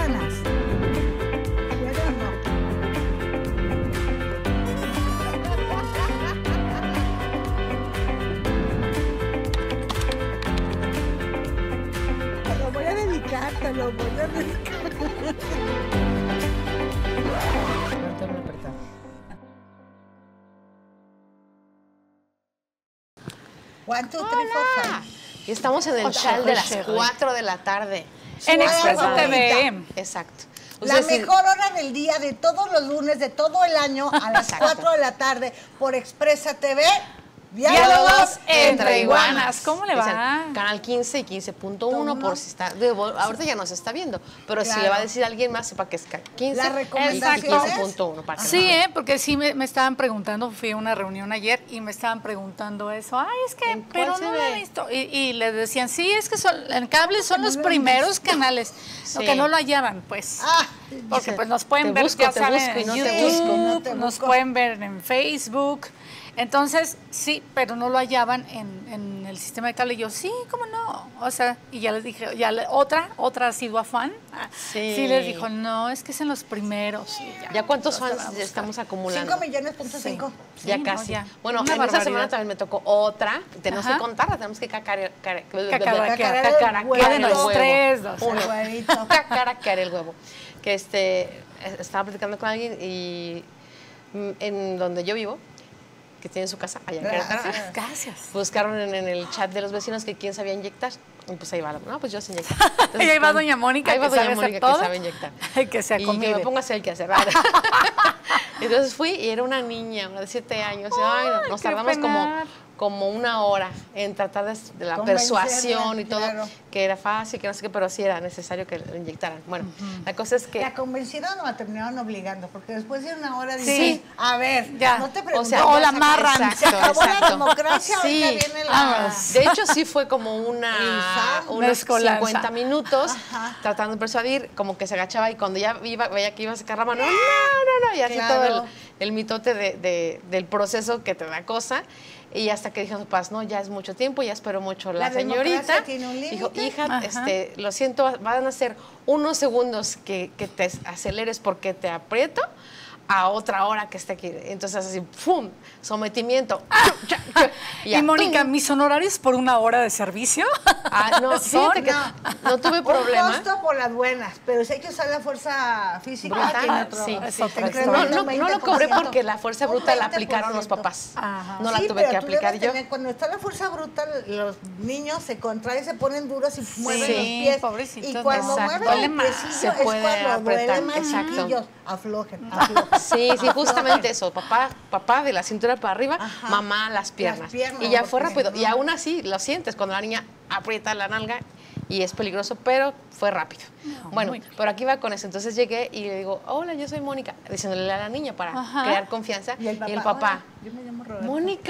iguanas. ¿Puedo o no? Te lo voy a dedicar, te lo voy a dedicar. One, two, three, four, five. Y estamos en el chat de las 4 de la tarde. En Expreso Hola, TV. Exacto. La mejor hora del día de todos los lunes de todo el año a las 4 de la tarde por Expresa TV. Diálogos entre iguanas. ¿Cómo le va? Canal 15 y 15.1 por si está... ahorita ya no se está viendo, pero si le va a decir a alguien más, sepa que es 15 La y recomendación 15.1. Sí, porque sí me estaban preguntando, fui a una reunión ayer y me estaban preguntando eso. Ay, es que, pero no lo he visto. Y les decían, sí, es que en cable son los primeros canales, lo que no lo hallaban, pues. Porque pues nos pueden ver, ya saben, en YouTube, nos pueden ver en Facebook. Entonces, sí, pero no lo hallaban en el sistema de cable. Y yo, sí, ¿cómo no? O sea, y ya les dije, otra ha sido afán. Sí les dijo, no, es que es en los primeros. ¿Ya cuántos fans estamos acumulando? 5 millones.5. Sí. Ya casi. No, ya. Bueno, en esta semana también me tocó otra. Tenemos que contarla, tenemos que cacaraquear el huevo. Cacaraquear el huevo. Que estaba platicando con alguien y en donde yo vivo, que tiene su casa allá en Querétaro. Gracias. Buscaron en el chat de los vecinos que quién sabía inyectar. Y pues ahí va, no, pues yo sé inyectar. Y ahí va doña Mónica, ahí va que doña sabe Mónica hacer todo. que sabe inyectar. Que se y que me ponga a hacer el que hacer. Entonces fui y era una niña, una de 7 años. Y, ay, nos tardamos como una hora en tratar de la persuasión y todo, que era fácil, que no sé qué, pero sí era necesario que lo inyectaran. Bueno, la cosa es que... ¿La convencieron o la terminaron obligando? Porque después de una hora dicen, a ver, ya. no te pregunto. O la amarran. Se acabó la democracia, ahorita viene la... De hecho, sí fue como unos 50 minutos tratando de persuadir, como que se agachaba y cuando ya veía que iba a sacar la mano, no, y así todo el mitote del proceso que te da cosa. Y hasta que dijeron, pues no, ya es mucho tiempo, ya espero mucho la señorita. Tiene un límite. Dijo, hija, lo siento, van a ser unos segundos que te aceleres porque te aprieto a otra hora que esté aquí. Entonces así, ¡pum! Sometimiento. Y Mónica, ¿mis honorarios por una hora de servicio? No, fíjate que no tuve problema. Un costo por las buenas, pero si hay que usar la fuerza física, no lo cobré porque la fuerza bruta la aplicaron los papás. No la tuve que aplicar yo. Cuando está la fuerza bruta, los niños se contraen, se ponen duros y mueven los pies. Pobrecito, y cuando mueven el piecillo se puede apretar. Exacto. Aflojen. Sí, justamente eso. Papá de la cintura para arriba, mamá las piernas. Y ya fue rápido. Y aún así lo sientes cuando la niña aprieta la nalga y es peligroso, pero fue rápido. Bueno, pero aquí va con eso. Entonces llegué y le digo, hola, yo soy Mónica, diciéndole a la niña para crear confianza. Y el papá, yo me llamo Roberto. ¿Mónica?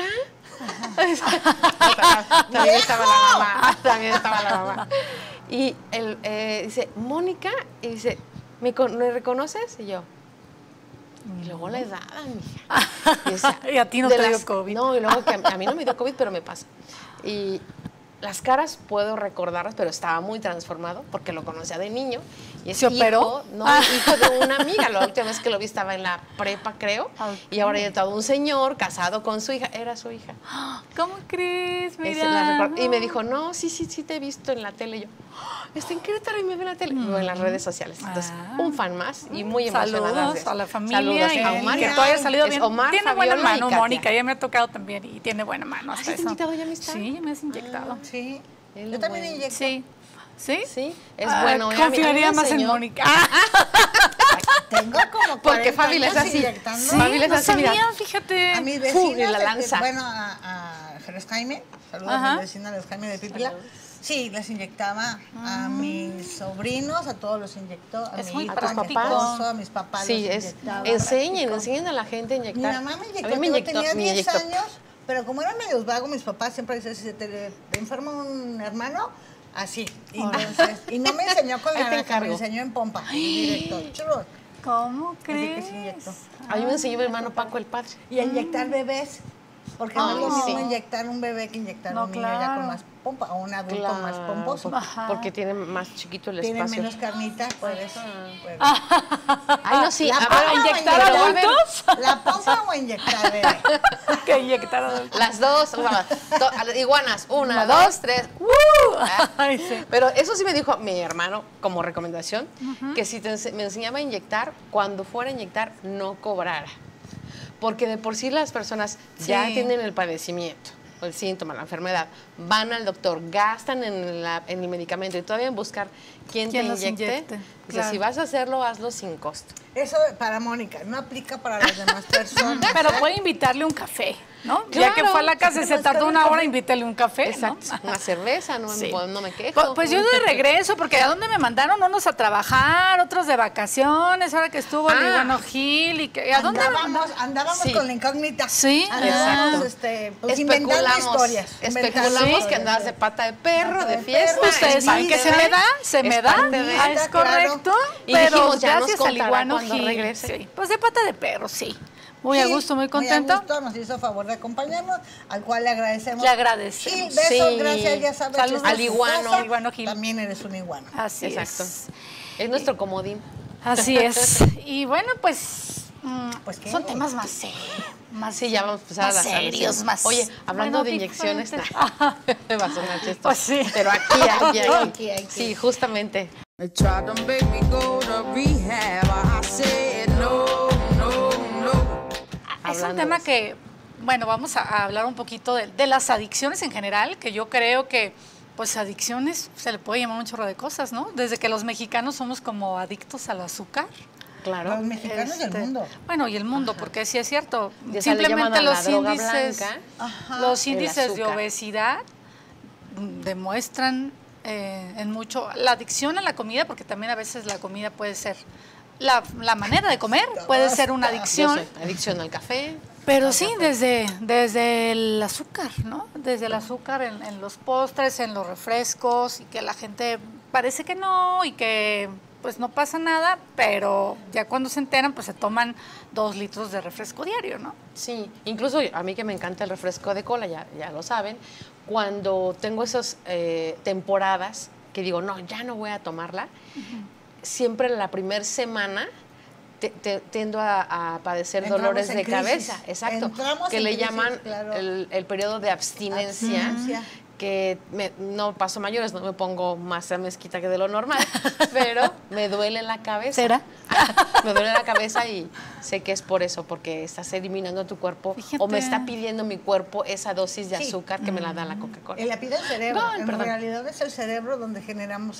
También estaba la mamá. Y él dice, Mónica, y dice, ¿me reconoces? Y yo, y luego la edad, mija. Y a ti no te dio COVID. No, y luego que a mí no me dio COVID, pero me pasa. Y las caras puedo recordarlas, pero estaba muy transformado porque lo conocía de niño. Y es hijo de una amiga. La última vez que lo vi estaba en la prepa, creo. Y ahora ya todo un señor casado con su hija. Era su hija. ¿Cómo crees? Mira. Y me dijo, no, sí te he visto en la tele. Y yo, está en Querétaro y me ve en la tele. O en las redes sociales. Entonces, un fan más y muy emocionada. Saludos a la familia. Saludos a Omar. Que todo haya salido bien. Omar, tiene Fabiola buena mano, y Katia. Mónica. Ya me ha tocado también y tiene buena mano. ¿Has inyectado ya amistad? Sí, ya me has inyectado. Sí. Yo también inyecto. Sí. ¿Sí? Sí, es bueno. Confiaría más en Mónica. Tengo como 40 porque Fabi les así. Sí, no sabía, fíjate. A mis vecinos, la lanza. a Jerez Jaime, saludos a mi vecina Jerez Jaime de Pípila. Sí, les inyectaba a mis sobrinos, a todos los inyectó, a mi hijo, a mi esposo, a mis papás. Sí, enseñen a la gente a inyectar. Mi mamá me inyectó, tenía 10 años, pero como eran medios vagos, mis papás siempre decían, si te enferma un hermano, así. Entonces, y no me enseñó con la naranja, me enseñó en pompa, directo. Chulo. ¿Cómo crees? A mí me enseñó mi hermano Paco el padre. Y a inyectar bebés. Porque no es lo mismo inyectar un bebé que inyectar un niño ya con más pompa o un adulto más pomposo. Porque tiene más chiquito el espacio. Tiene menos carnita, por eso. Ay, no, sí. ¿Inyectar adultos? ¿La pompa o inyectar bebé? Que inyectar adultos. Las dos. Iguanas. 1, 2, 3. Ay, sí. Pero eso sí me dijo mi hermano como recomendación, que si me enseñaba a inyectar, cuando fuera a inyectar, no cobrara. Porque de por sí las personas ya tienen el padecimiento, el síntoma, la enfermedad, van al doctor, gastan en el medicamento y todavía en buscar quién te inyecte. Dice, si vas a hacerlo, hazlo sin costo. Eso para Mónica, no aplica para las demás personas. Pero puede invitarle un café, ¿no? Claro, ya que fue a la casa y se tardó una hora, invítale un café. Exacto. ¿No? Una cerveza, no me quejo. Pues yo de regreso, porque ¿a dónde me mandaron? Unos a trabajar, otros de vacaciones, ahora que estuvo el Iguano Gil. Y que, ¿a dónde andábamos con la incógnita. Sí, andábamos pues, inventando historias. Especulamos que andabas de pata de perro, de fiesta. Ustedes saben que se me da. Es correcto. Y pero dijimos, ya gracias nos al Iguano cuando Gil. regrese. Sí. Pues de pata de perro, sí. Muy a gusto, muy contento. Muy a gusto, nos hizo favor de acompañarnos, al cual le agradecemos. Le agradecemos. Gil, besos, gracias, ya sabes. Saludos al iguano Gil. También eres un iguano. Así Exacto. es. Es nuestro comodín. Así es. Y bueno, pues son temas más serios. Sí, ya vamos a empezar más a las serios, más. Oye, hablando de inyecciones, me va a sonar chistoso. Pues sí. Pero aquí. Sí, justamente. Es un tema que, bueno, vamos a hablar un poquito de las adicciones en general, que yo creo que, pues, adicciones se le puede llamar un chorro de cosas, ¿no? Desde que los mexicanos somos como adictos al azúcar. Claro. Los mexicanos y el mundo. Bueno, y el mundo, porque sí es cierto. Ya simplemente los índices, índices de obesidad demuestran en mucho la adicción a la comida, porque también a veces la comida puede ser la manera de comer, puede ser una adicción. Adicción al café. Pero sí, desde el azúcar, ¿no? Desde el azúcar en los postres, en los refrescos, y que la gente parece que no, y que pues no pasa nada, pero ya cuando se enteran, pues se toman 2 litros de refresco diario, ¿no? Sí, incluso a mí que me encanta el refresco de cola, ya lo saben, cuando tengo esas temporadas que digo, no, ya no voy a tomarla, siempre la primera semana tiendo a padecer dolores de cabeza, exacto, que le llaman el periodo de abstinencia. Que no paso mayores, no me pongo más mezquita que de lo normal, pero me duele la cabeza. ¿Será? Me duele la cabeza y sé que es por eso, porque estás eliminando tu cuerpo. Fíjate. O me está pidiendo mi cuerpo esa dosis de azúcar que me la da la Coca-Cola. La pide el cerebro. En realidad es el cerebro donde generamos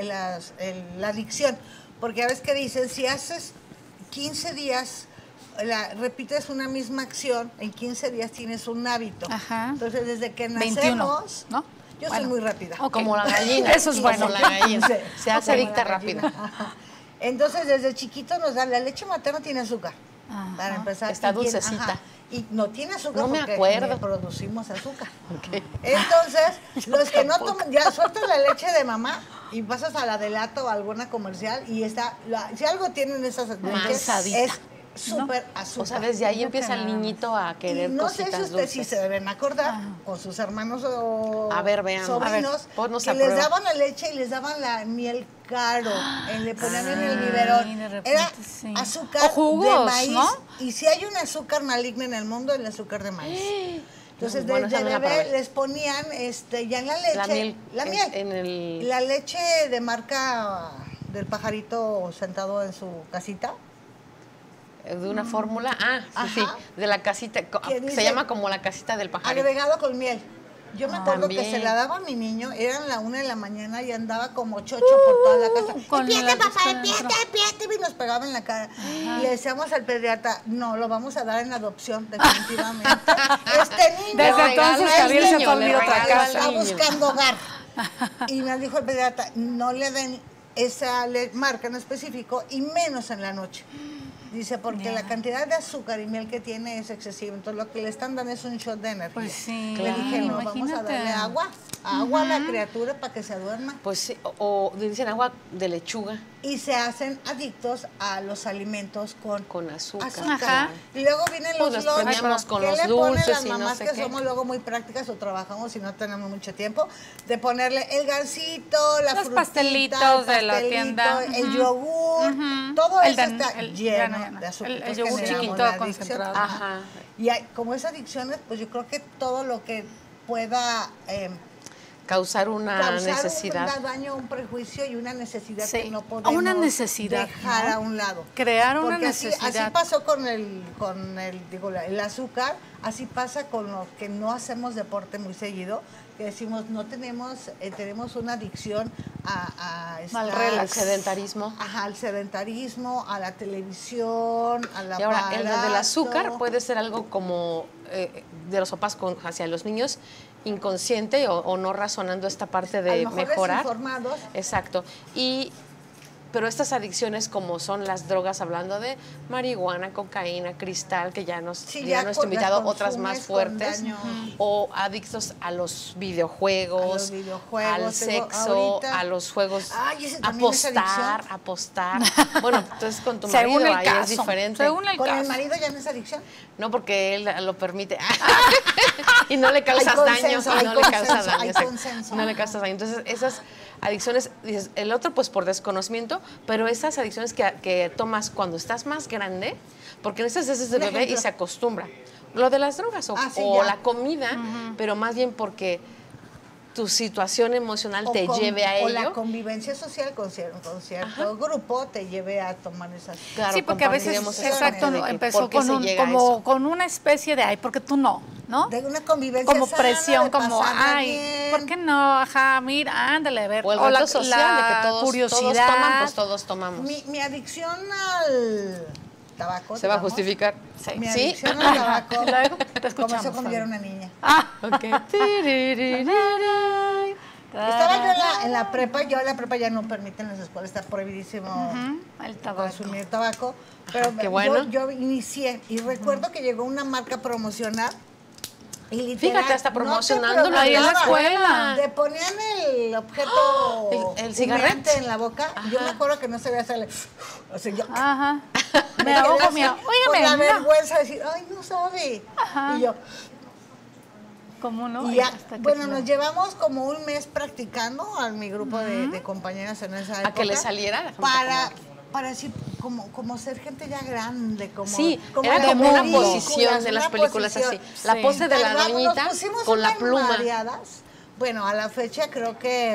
la adicción. Porque a veces que dicen, si haces 15 días... repites una misma acción, en 15 días tienes un hábito. Ajá. Entonces, desde que nacemos, 21, ¿no? Yo soy muy rápida. Okay. Como la gallina. Eso es bueno. Como la gallina. Se hace adicta rápido. Entonces, desde chiquito nos dan, la leche materna tiene azúcar. Para empezar. Está dulcecita. Y no tiene azúcar porque producimos azúcar. Okay. Entonces, los que no toman, ya sueltas la leche de mamá y pasas a la de lata o a alguna comercial y si algo tienen esas leches, es súper azúcar. O sea, desde ahí empieza el niñito a querer cositas dulces. No sé si ustedes sí se deben acordar con sus hermanos o sobrinos, que les daban la leche y les daban la miel caro, le ponían en el biberón. Era azúcar o jugos, de maíz. ¿No? Y si hay un azúcar maligno en el mundo, el azúcar de maíz. Entonces, desde bebé les ponían ya en la leche, la miel. La leche de marca del pajarito sentado en su casita. De una fórmula, sí, de la casita, se llama como la casita del pajarito. Agregado con miel. Yo me acuerdo que se la daba a mi niño, eran la 1 de la mañana y andaba como chocho por toda la casa. Empiete, papá, empiete, y nos pegaba en la cara. Y le decíamos al pediatra, no, lo vamos a dar en adopción, definitivamente. Este niño, desde entonces Javier se fue a vivir otra casa. Está buscando hogar. Y me dijo el pediatra, no le den esa marca en específico y menos en la noche. Dice, porque la cantidad de azúcar y miel que tiene es excesiva. Entonces, lo que le están dando es un shot de energía. Pues sí, le dije, no, vamos a darle agua a la criatura para que se duerma. Pues sí, o dicen agua de lechuga. Y se hacen adictos a los alimentos con azúcar. Ajá. Y luego vienen los premiamos con los le dulces ponen las y mamás no sé que qué. somos luego muy prácticas o trabajamos y no tenemos mucho tiempo, de ponerle el gansito, la los frutita, pastelitos de la tienda, el yogur, todo eso está lleno de azúcar. El yogur chiquito concentrado. Ajá. Y como es adicciones, pues yo creo que todo lo que pueda causar una necesidad. Un daño, un prejuicio y una necesidad que no podemos dejar a un lado. Crear una necesidad. Así pasó con el azúcar, así pasa con lo que no hacemos deporte muy seguido, que decimos no tenemos una adicción al sedentarismo. Ajá, al sedentarismo, a la televisión, a la Y ahora, el del azúcar puede ser algo como de los papás hacia los niños, inconsciente o no razonando esta parte de mejorar. Desinformados. Exacto. Pero estas adicciones como son las drogas, hablando de marihuana, cocaína, cristal, que ya nos ha invitado, otras más fuertes, o adictos a los videojuegos, al sexo, a los juegos, apostar. Bueno, entonces con tu marido ahí es diferente. ¿Con el marido ya no es adicción? No, porque él lo permite. Y no le causas daño. No le causas daño. Entonces, esas adicciones, dices, el otro pues por desconocimiento, pero esas adicciones que tomas cuando estás más grande, porque necesitas ese bebé y se acostumbra. Lo de las drogas o la comida, pero más bien porque tu situación emocional te lleve a ello. O la convivencia social con cierto grupo te lleve a tomar esas... Claro, sí, porque a veces, empezó con una especie de, ¿por qué tú no? De una convivencia como sana, presión, como, bien. ¿por qué no? Ajá, mira, ándale, a ver. O el reto social de que curiosidad. Todos toman, pues todos tomamos. Mi adicción al tabaco. ¿Se va a justificar? Sí. Mi adicción al tabaco comenzó cuando yo era una niña. Ok. Estaba yo en la prepa, la prepa ya no permite en las escuelas, está prohibidísimo el tabaco. Consumir tabaco. Pero qué bueno. yo inicié y recuerdo que llegó una marca promocional. Y literal, fíjate, hasta promocionándolo ahí en la escuela. Te ponían el objeto el cigarrete en la boca. Yo me acuerdo que no sabía hacerle. O sea, yo. Ajá. Me ahogo, con la vergüenza de decir, ay, no sabe. Ajá. Y yo. ¿Cómo no? Y ya, bueno, nos llevamos como un mes practicando a mi grupo de compañeras en esa época. A que le saliera. Para decir, como ser gente ya grande, era como una posición de las películas así. Sí. La pose de la doñita con la pluma. Mareadas. Bueno, a la fecha creo que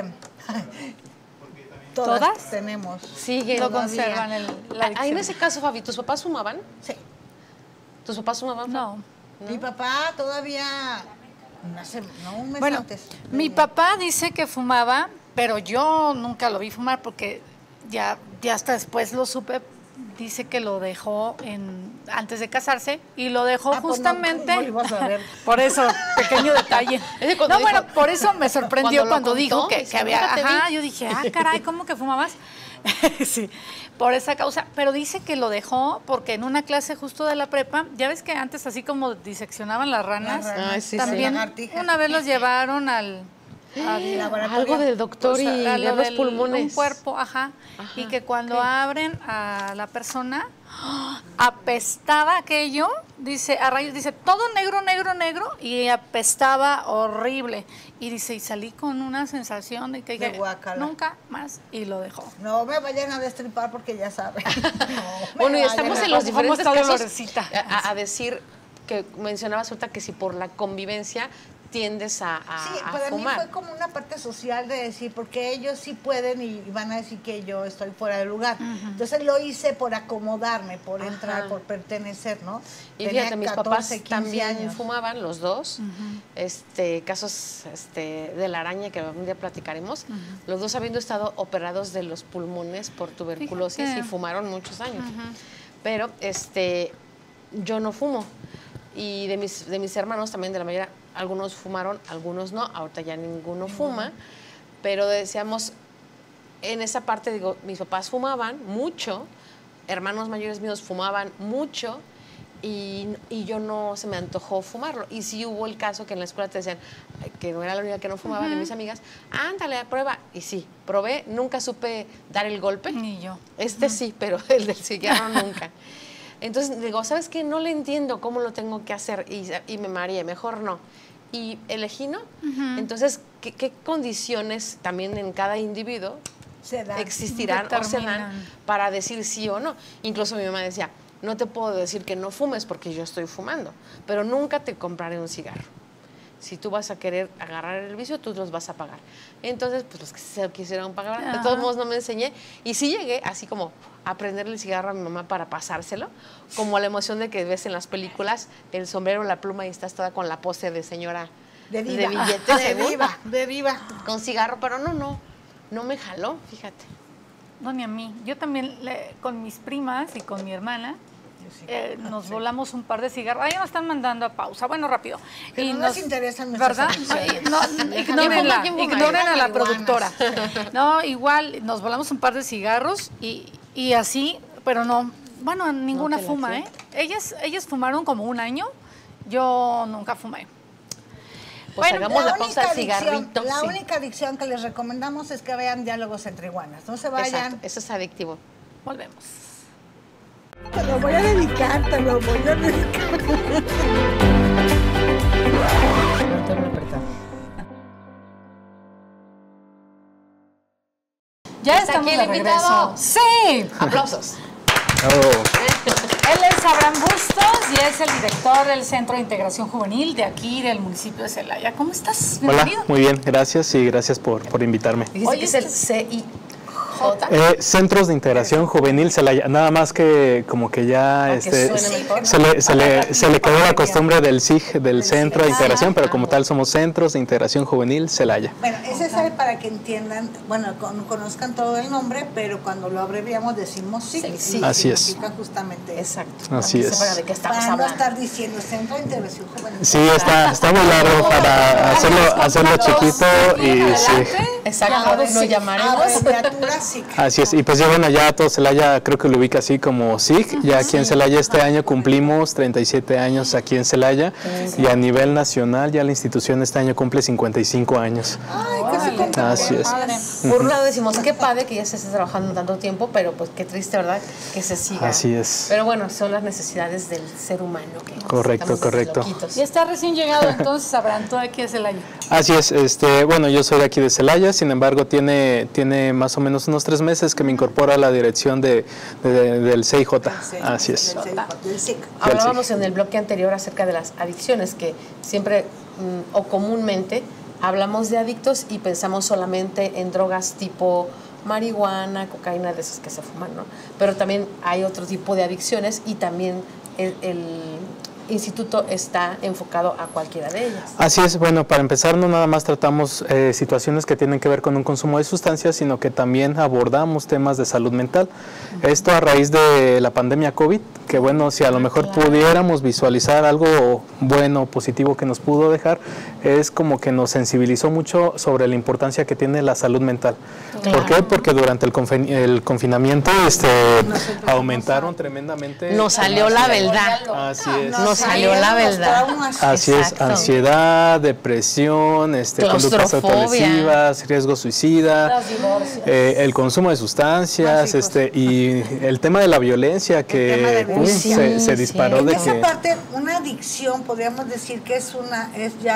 todas tenemos. Siguen. Lo conservan la adicción. En ese caso, Fabi, ¿tus papás fumaban? Sí. ¿Tus papás fumaban? No. Mi papá todavía, un mes antes. Mi papá dice que fumaba, pero yo nunca lo vi fumar porque ya hasta después lo supe. Dice que lo dejó antes de casarse y lo dejó justamente. Pues no, por eso, pequeño detalle. Por eso me sorprendió cuando dijo que había. Ajá, yo dije, caray, ¿cómo que fumabas? Sí, por esa causa. Pero dice que lo dejó porque en una clase justo de la prepa, ya ves que antes así como diseccionaban las ranas, también una vez los llevaron al algo del doctor y de los pulmones. Un cuerpo, y que cuando abren a la persona, apestaba aquello, dice, a rayos, dice, todo negro, y apestaba horrible. Y dice, y salí con una sensación de que nunca más, y lo dejó. No me vayan a destripar porque ya saben. Bueno, y estamos en los diferentes casos a decir que mencionabas ahorita que si por la convivencia tiendes a para fumar. mí fue como una parte social de decir, porque ellos sí pueden y van a decir que yo estoy fuera de lugar. Entonces lo hice por acomodarme, por entrar, por pertenecer, ¿no? Y fíjate, mis papás también fumaban, los dos. Casos de la araña que un día platicaremos. Los dos habiendo estado operados de los pulmones por tuberculosis y fumaron muchos años. Pero yo no fumo. Y de mis hermanos también, de la mayoría, algunos fumaron, algunos no, ahorita ya ninguno fuma, pero decíamos, en esa parte, digo, mis papás fumaban mucho, hermanos mayores míos fumaban mucho y yo no se me antojó fumarlo. Y sí hubo el caso que en la escuela te decían que no era la única que no fumaba, de mis amigas, ándale, prueba. Y sí, probé, nunca supe dar el golpe. Ni yo. Sí, pero el del cigarro nunca. Entonces digo, ¿sabes qué? No le entiendo cómo lo tengo que hacer y me mareé, mejor no. Y elegí no. Entonces, ¿qué condiciones también en cada individuo existirán o se dan para decir sí o no? Incluso mi mamá decía, no te puedo decir que no fumes porque yo estoy fumando, pero nunca te compraré un cigarro. Si tú vas a querer agarrar el vicio, tú los vas a pagar. Entonces, pues los que se quisieron pagar, de todos modos no me enseñé. Y sí llegué así como a prenderle el cigarro a mi mamá para pasárselo, como la emoción de que ves en las películas el sombrero, la pluma y estás toda con la pose de señora de billetes. De diva. Con cigarro, pero no me jaló, fíjate. No, ni a mí. Yo también, con mis primas y con mi hermana, nos volamos un par de cigarros. Ahí nos están mandando a pausa. Bueno, rápido. Y no nos interesan nuestras ¿verdad? Ignoren a la productora. No, igual, nos volamos un par de cigarros y así, pero no. Bueno, ninguna fuma, ¿eh? Ellas fumaron como un año. Yo nunca fumé. Pues bueno, hagamos la pausa del cigarrito. La única adicción que les recomendamos es que vean Diálogos entre Iguanas. No se vayan. Exacto, eso es adictivo. Volvemos. Te lo voy a dedicar. Ya estamos aquí el invitado. Sí. Aplausos. Él es Abraham Bustos y es el director del Centro de Integración Juvenil de aquí, del municipio de Celaya. ¿Cómo estás? Bienvenido. Hola, muy bien, gracias y gracias por invitarme. Dice que es el CIJ. Centros de Integración Juvenil Celaya, nada más que como que ya se le quedó la costumbre del CIG, del Centro de Integración, pero como tal somos Centros de Integración Juvenil Celaya. Bueno, ese es para que entiendan, bueno, conozcan todo el nombre, pero cuando lo abreviamos decimos CIG. Sí, así es. Significa justamente exacto. Así es. ¿De qué estamos para hablando? No estar diciendo Centro de Integración Juvenil. Sí, está muy largo para hacerlo chiquito y sí. Exacto, lo llamaremos. Así es, y pues ya bueno, ya todo Celaya creo que lo ubica así como SIG, ya aquí en Celaya este año cumplimos 37 años aquí en Celaya y a nivel nacional ya la institución este año cumple 55 años. Ay, casi así es. Por un lado decimos, qué padre que ya se esté trabajando tanto tiempo, pero pues qué triste, ¿verdad? Que se siga. Así es. Pero bueno, son las necesidades del ser humano. Correcto. Y está recién llegado entonces, Abraham, tú aquí de Celaya. Así es, bueno, yo soy de aquí de Celaya, sin embargo tiene más o menos unos 3 meses que me incorpora a la dirección del CIJ. Así es. Hablábamos en el bloque anterior acerca de las adicciones, que siempre o comúnmente hablamos de adictos y pensamos solamente en drogas tipo marihuana, cocaína, de esas que se fuman, ¿no? Pero también hay otro tipo de adicciones y también el instituto está enfocado a cualquiera de ellas. Así es, bueno, para empezar no nada más tratamos situaciones que tienen que ver con un consumo de sustancias, sino que también abordamos temas de salud mental. Esto a raíz de la pandemia COVID, que bueno, si a lo mejor pudiéramos visualizar algo bueno, positivo que nos pudo dejar, es como que nos sensibilizó mucho sobre la importancia que tiene la salud mental. ¿Por qué? Porque durante el confinamiento aumentaron tremendamente. Nos salió la verdad. Así es. Nos salió la verdad. Así es, ansiedad, depresión, conductas autolesivas, riesgo suicida, el consumo de sustancias, y el tema de la violencia que se disparó. En esa parte, una adicción, podríamos decir que es una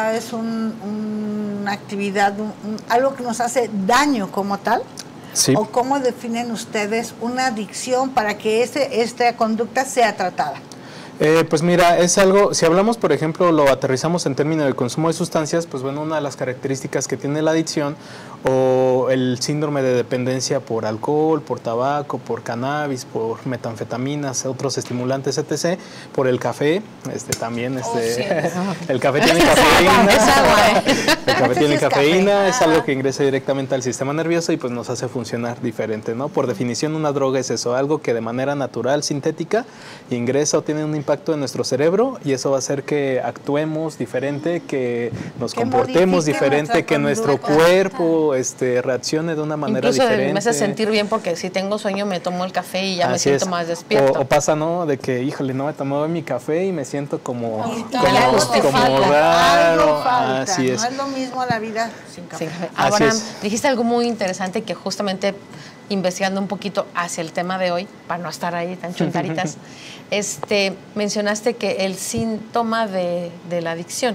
actividad, algo que nos hace daño como tal. Sí. ¿O cómo definen ustedes una adicción para que esta conducta sea tratada? Pues mira, es algo, si hablamos, por ejemplo, lo aterrizamos en términos del consumo de sustancias, pues bueno, una de las características que tiene la adicción o el síndrome de dependencia por alcohol, por tabaco, por cannabis, por metanfetaminas, otros estimulantes, etc., por el café, también, el café tiene cafeína, el café tiene cafeína, es algo que ingresa directamente al sistema nervioso y pues nos hace funcionar diferente, ¿no? Por definición, una droga es eso, algo que de manera natural, sintética, ingresa o tiene un impacto impacto en nuestro cerebro y eso va a hacer que actuemos diferente, que nos comportemos diferente, que nuestro cuerpo reaccione de una manera diferente. Incluso me hace sentir bien porque si tengo sueño me tomo el café y ya me siento más despierto. O pasa, ¿no? De que, híjole, no me tomé mi café y me siento como raro. Así es. No es lo mismo la vida sin café. Ahora, dijiste algo muy interesante que justamente investigando un poquito hacia el tema de hoy, para no estar ahí tan chuntaritas, mencionaste que el síntoma de la adicción.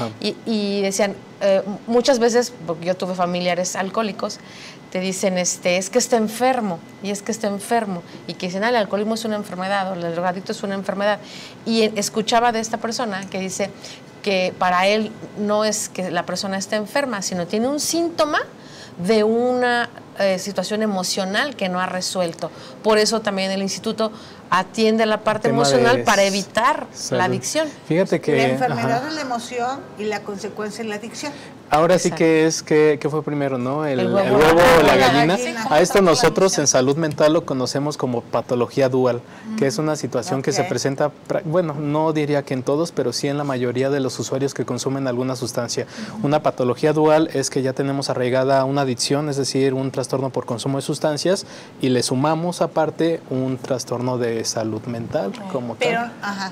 Y decían, muchas veces, porque yo tuve familiares alcohólicos, te dicen, es que está enfermo, y es que está enfermo, y que dicen, el alcoholismo es una enfermedad, o el drogadicto es una enfermedad. Y escuchaba de esta persona que dice que para él no es que la persona esté enferma, sino tiene un síntoma de una situación emocional que no ha resuelto. Por eso también el instituto atiende la parte emocional para evitar la adicción. Fíjate que la enfermedad es la emoción y la consecuencia es la adicción. Ahora sí que es que fue primero, ¿no? El huevo o la gallina. A esto nosotros en salud mental lo conocemos como patología dual, que es una situación que se presenta, bueno, no diría que en todos, pero sí en la mayoría de los usuarios que consumen alguna sustancia. Una patología dual es que ya tenemos arraigada una adicción, es decir, un trastorno por consumo de sustancias, y le sumamos aparte un trastorno de salud mental como tal.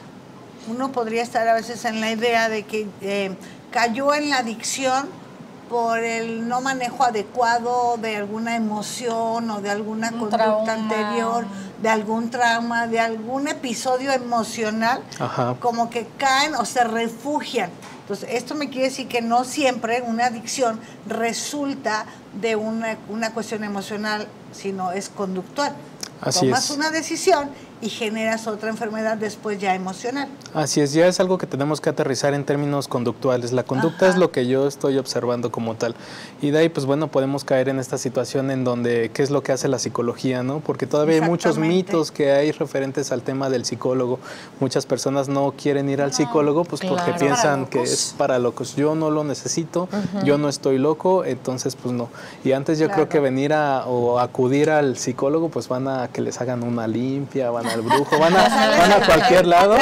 Uno podría estar a veces en la idea de que cayó en la adicción por el no manejo adecuado de alguna emoción o de alguna conducta anterior, de algún trauma, de algún episodio emocional, como que caen o se refugian. Entonces, esto me quiere decir que no siempre una adicción resulta de una cuestión emocional, sino es conductual. Tomas una decisión y generas otra enfermedad después ya emocional. Así es, ya es algo que tenemos que aterrizar en términos conductuales. La conducta es lo que yo estoy observando como tal. Y de ahí, pues bueno, podemos caer en esta situación en donde, ¿qué es lo que hace la psicología, no? Porque todavía hay muchos mitos que hay referentes al tema del psicólogo. Muchas personas no quieren ir al psicólogo, pues porque piensan que es para locos. Yo no lo necesito, yo no estoy loco, entonces pues no. Y antes yo creo que venir o acudir al psicólogo, pues van a que les hagan una limpia, van al brujo, van a cualquier lado.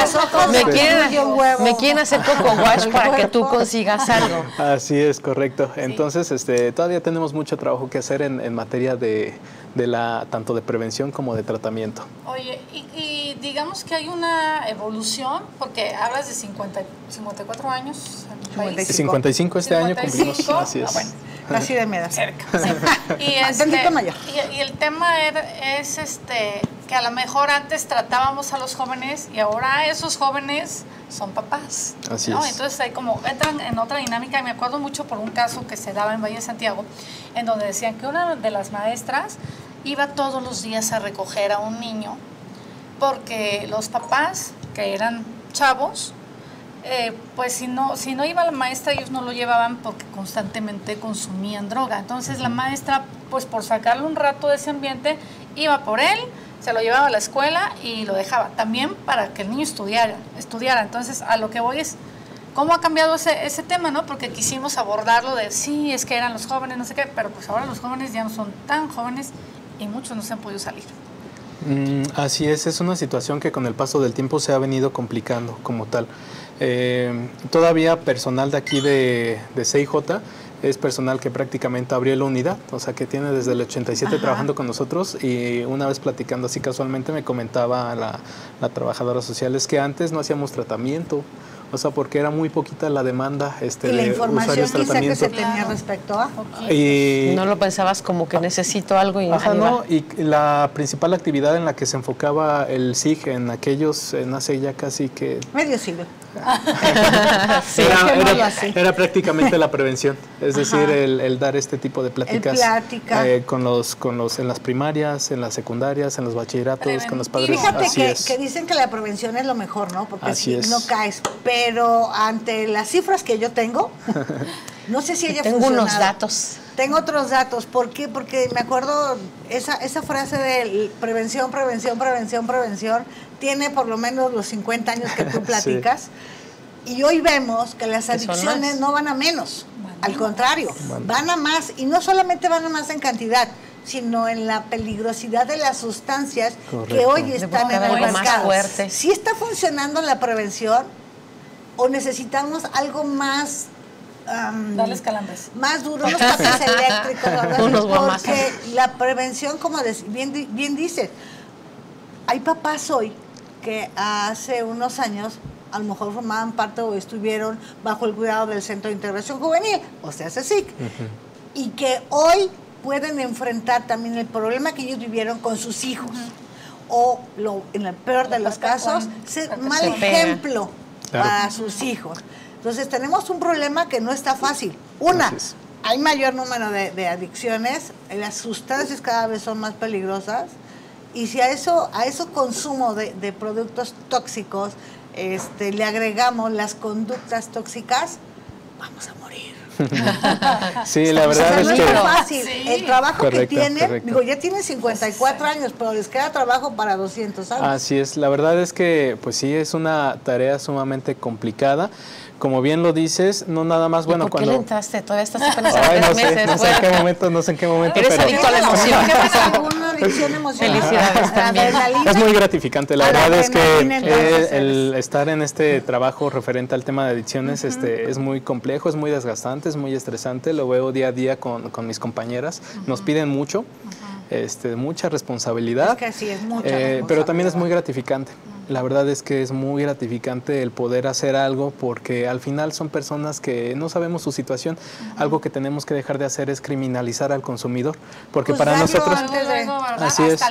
Me quieren hacer coco wash para que tú consigas algo. Así es, correcto. Entonces, todavía tenemos mucho trabajo que hacer en materia de tanto de prevención como de tratamiento. Oye, y digamos que hay una evolución, porque hablas de 54 años. 55 este año cumplimos, así es. Bueno, casi de mi edad. Cerca. Sí. Y el tema es que a lo mejor antes tratábamos a los jóvenes y ahora esos jóvenes son papás. Así es. Entonces hay como entran en otra dinámica, y me acuerdo mucho por un caso que se daba en Valle de Santiago, en donde decían que una de las maestras iba todos los días a recoger a un niño porque los papás, que eran chavos, pues si no iba la maestra, ellos no lo llevaban porque constantemente consumían droga. Entonces la maestra, pues por sacarle un rato de ese ambiente, iba por él, se lo llevaba a la escuela y lo dejaba. También para que el niño estudiara. Entonces, a lo que voy es, ¿cómo ha cambiado ese tema, no? Porque quisimos abordarlo de, sí, es que eran los jóvenes, no sé qué, pero pues ahora los jóvenes ya no son tan jóvenes y muchos no se han podido salir. Así es una situación que con el paso del tiempo se ha venido complicando como tal. Todavía personal de aquí de CIJ es personal que prácticamente abrió la unidad, o sea que tiene desde el 87 trabajando con nosotros, y una vez platicando así casualmente me comentaba la trabajadora social, es que antes no hacíamos tratamiento, o sea, porque era muy poquita la demanda y la información quizá que se tenía respecto a. Y no lo pensabas como que necesito algo y no, y la principal actividad en la que se enfocaba el SIG en aquellos, hace ya casi que... medio siglo. Sí, era prácticamente la prevención, es decir, el dar este tipo de pláticas en las primarias, en las secundarias, en los bachilleratos, con los padres. Y fíjate que dicen que la prevención es lo mejor, ¿no? Porque si no caes, pero ante las cifras que yo tengo, no sé si haya funcionado. Tengo unos datos. Tengo otros datos. ¿Por qué? Porque me acuerdo esa frase de prevención, tiene por lo menos los 50 años que tú platicas. Sí. Y hoy vemos que las adicciones no van a menos. Al contrario, van a más. Y no solamente van a más en cantidad, sino en la peligrosidad de las sustancias que hoy están en el mercado. ¿Sí está funcionando la prevención o necesitamos algo más... darles calambres. Más duro, unos tapetes eléctricos, unos porque la prevención, como bien dices, hay papás hoy que hace unos años a lo mejor formaban parte o estuvieron bajo el cuidado del Centro de Integración Juvenil, o sea, CECIC, y que hoy pueden enfrentar también el problema que ellos vivieron con sus hijos, o en el peor de los casos, ser mal ejemplo para sus hijos. Entonces tenemos un problema que no está fácil. Hay mayor número de adicciones, las sustancias cada vez son más peligrosas, y si a eso consumo de productos tóxicos le agregamos las conductas tóxicas, vamos a morir. Sí, la verdad es que... No es fácil. El trabajo que tienen, digo, ya tienen 54 años, pero les queda trabajo para 200 años. Así es, la verdad es que, pues sí, es una tarea sumamente complicada. Como bien lo dices, no nada más, bueno, ¿Por qué le entraste? Todavía estás apenas no sé en qué momento, Eres adicto a la emoción. Una adicción emocional. Felicidades también. Es muy gratificante, la verdad es que el estar en este trabajo referente al tema de adicciones es muy complejo, es muy desgastante, es muy estresante, lo veo día a día con mis compañeras, nos piden mucho, mucha responsabilidad, es que sí, es mucha responsabilidad, pero también es muy gratificante. La verdad es que es muy gratificante el poder hacer algo porque al final son personas que no sabemos su situación. Algo que tenemos que dejar de hacer es criminalizar al consumidor, porque para nosotros así es,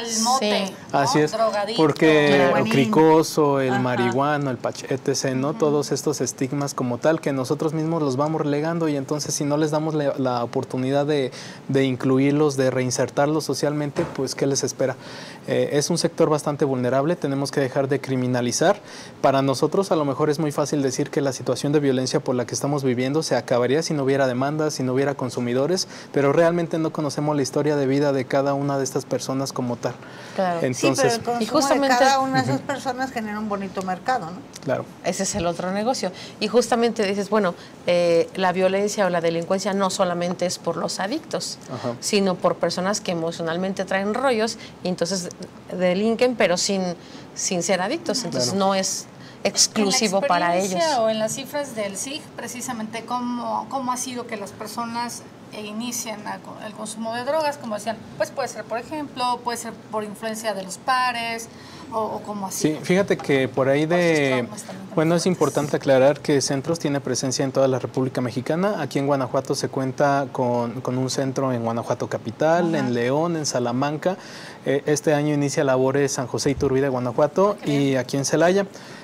así es, porque el cricoso, el marihuano, el etc., ¿no? Todos estos estigmas como tal que nosotros mismos los vamos relegando y entonces si no les damos la oportunidad de incluirlos, de reinsertarlos socialmente, pues ¿qué les espera? Es un sector bastante vulnerable, tenemos que dejar de criminalizar. Para nosotros a lo mejor es muy fácil decir que la situación de violencia por la que estamos viviendo se acabaría si no hubiera demandas, si no hubiera consumidores, pero realmente no conocemos la historia de vida de cada una de estas personas como tal. Claro. Entonces, sí, pero el consumo de cada una de esas personas genera un bonito mercado, ¿no? Claro. Ese es el otro negocio. Y justamente dices, bueno, la violencia o la delincuencia no solamente es por los adictos, sino por personas que emocionalmente traen rollos y entonces delinquen, pero sin ser adictos. Entonces no es exclusivo para ellos. O en las cifras del SIG, precisamente, ¿cómo ha sido que las personas inician el consumo de drogas? Como decían, pues puede ser, por ejemplo, puede ser por influencia de los pares, o como así. Sí, fíjate que por ahí bueno, es importante aclarar que Centros tiene presencia en toda la República Mexicana. Aquí en Guanajuato se cuenta con un centro en Guanajuato Capital, en León, en Salamanca. Este año inicia labores San José Iturbide, Guanajuato, y aquí en Celaya.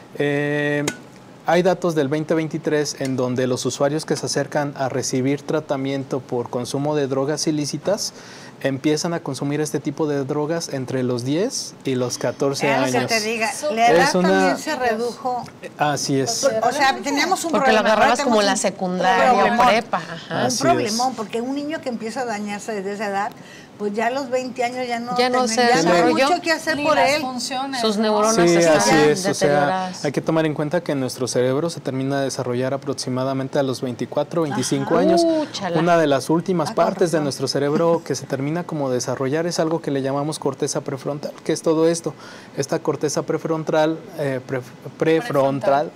Hay datos del 2023 en donde los usuarios que se acercan a recibir tratamiento por consumo de drogas ilícitas empiezan a consumir este tipo de drogas entre los 10 y los 14 años. Que te diga, la edad también se redujo. Así es. O sea, teníamos un porque problema. Porque lo agarrabas como la secundaria o prepa. Un problemón, porque un niño que empieza a dañarse desde esa edad, pues ya a los 20 años ya no hay mucho que hacer por él. Sus neuronas están deterioradas. O sea, hay que tomar en cuenta que nuestro cerebro se termina de desarrollar aproximadamente a los 24, 25 años. Una de las últimas partes de nuestro cerebro que se termina como desarrollar es algo que le llamamos corteza prefrontal. ¿Qué es todo esto? Esta corteza prefrontal, prefrontal.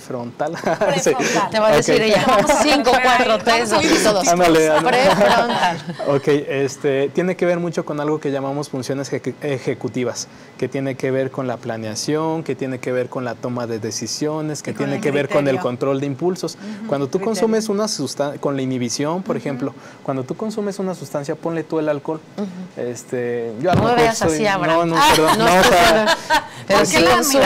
Sí. Te va a decir ella. 5, 4, 3, 2, 2. Prefrontal. Ok, tiene que ver mucho con algo que llamamos funciones ejecutivas, que tiene que ver con la planeación, que tiene que ver con la toma de decisiones, que tiene que ver con el control de impulsos. Cuando tú consumes una sustancia, con la inhibición, por ejemplo, cuando tú consumes una sustancia, ponle tú el alcohol. Yo no me veas así, Abraham. No, perdón. Pero sí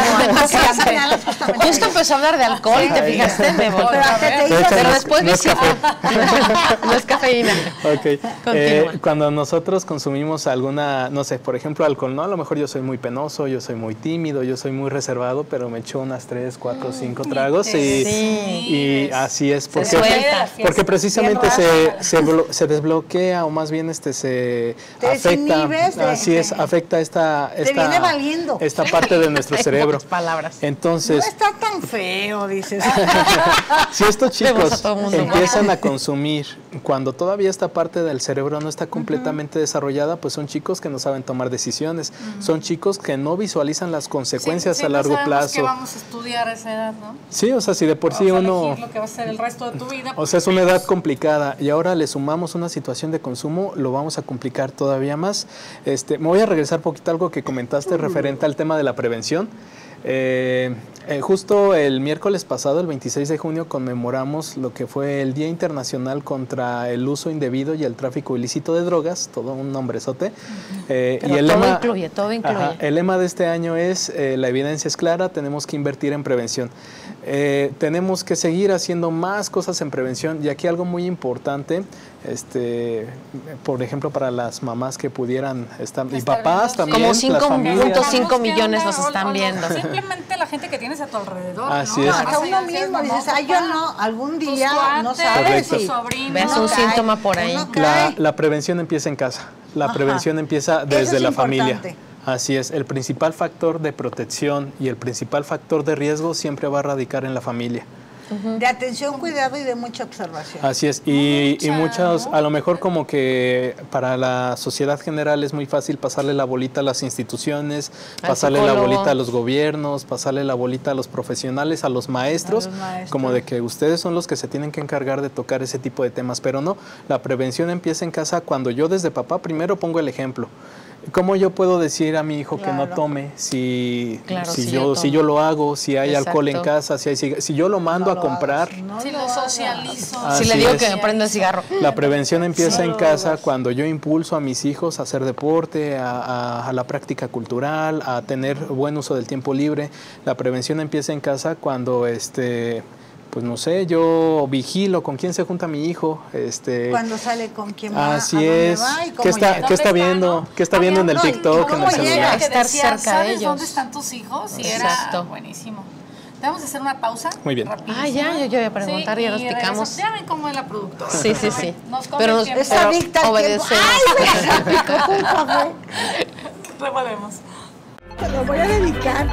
justo empezó a hablar de alcohol y te fijaste, me volví. Pero después no es café. No es cafeína. Cuando nosotros consumimos alguna, no sé, por ejemplo, alcohol, ¿no? A lo mejor yo soy muy penoso, yo soy muy tímido, yo soy muy reservado, pero me echo unas 3, 4, 5 tragos y así es. Porque precisamente se desbloquea, o más bien se afecta. Así es, afecta esta parte de nuestro cerebro. Palabras. Entonces, no está tan feo, dices. Si estos chicos empiezan a consumir cuando todavía esta parte del cerebro no está completamente desarrollada, pues son chicos que no saben tomar decisiones, son chicos que no visualizan las consecuencias a largo plazo. Que vamos a estudiar a esa edad, ¿no? Sí, o sea, si de por sí uno... lo que va a ser el resto de tu vida. O sea, es una edad complicada y ahora le sumamos una situación de consumo, lo vamos a complicar todavía más. Me voy a regresar poquito a algo que comentaste referente al tema de la prevención. Justo el miércoles pasado, el 26 de junio, conmemoramos lo que fue el Día Internacional contra el Uso Indebido y el Tráfico Ilícito de Drogas, todo un nombrezote. Y el lema, todo incluye. Ajá, el lema de este año es, la evidencia es clara, tenemos que invertir en prevención. Tenemos que seguir haciendo más cosas en prevención y aquí algo muy importante, por ejemplo, para las mamás que pudieran estar, y papás también, como 5.5 millones nos están viendo. Simplemente la gente que tienes a tu alrededor, Así ¿no? es. Hasta uno mismo dices, yo no, algún día no sabes si veas un síntoma por ahí. La prevención empieza en casa, la prevención empieza desde la familia. Así es, el principal factor de protección y el principal factor de riesgo siempre va a radicar en la familia. De atención, cuidado y de mucha observación. Así es, y muchos, a lo mejor como que para la sociedad general es muy fácil pasarle la bolita a las instituciones, pasarle la bolita a los gobiernos, pasarle la bolita a los profesionales, a los maestros, como de que ustedes son los que se tienen que encargar de tocar ese tipo de temas, pero no, la prevención empieza en casa cuando yo desde papá primero pongo el ejemplo. ¿Cómo yo puedo decir a mi hijo que no tome si yo lo hago, si hay alcohol en casa, si yo lo mando a comprar? Si lo socializo. Si le digo que me prenda el cigarro. La prevención empieza en casa cuando yo impulso a mis hijos a hacer deporte, a la práctica cultural, a tener buen uso del tiempo libre. La prevención empieza en casa cuando pues no sé, yo vigilo con quién se junta mi hijo, cuando sale con quién va, así es, qué está viendo, qué está viendo en el TikTok, en el celular. Estar cerca de ellos. ¿Dónde están tus hijos? Y era buenísimo. Vamos a hacer una pausa. Muy bien. Yo voy a preguntar y ya nos picamos. Ya ven cómo es la productora. Sí. Pero obedecemos. Revolvemos. Te lo voy a dedicar.